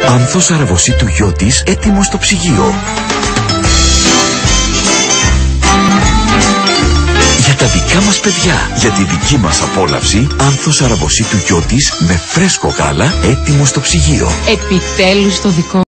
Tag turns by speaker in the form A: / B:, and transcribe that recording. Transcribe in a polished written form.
A: Άνθος αραβοσίτου Γιώτης, έτοιμο στο ψυγείο. Για τα δικά μας παιδιά, για τη δική μας απόλαυση, άνθος αραβοσίτου Γιώτης με φρέσκο γάλα, έτοιμο στο ψυγείο.
B: Επιτέλους το δικό